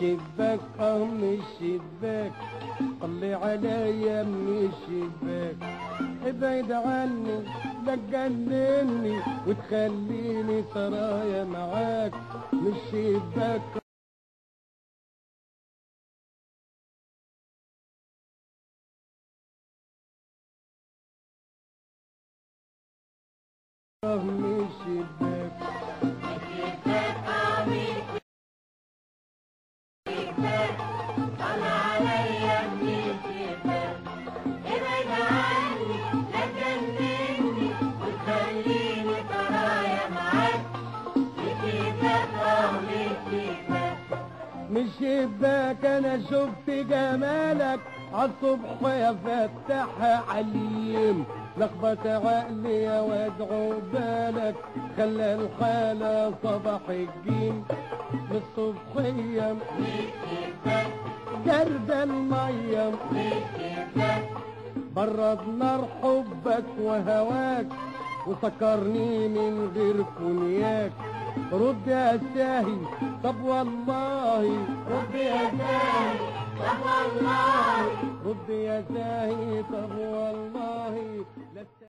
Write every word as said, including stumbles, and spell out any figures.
الشباك اه من الشباك، طلي عليا من الشباك، ابعد عني لا تجنني وتخليني سرايا معاك من الشباك اه من الشباك. من الشباك انا شفت جمالك عالصبح يا فتاح عليم، لخبط عقلي يا واد عقبالك خلى الحالة صباح الجيم. من الصبحية جرد المية برد نار حبك وهواك وسكرني من غير كونياك. رد يا ساهي طب والله، رد يا ساهي طب والله، رد يا ساهي طب والله.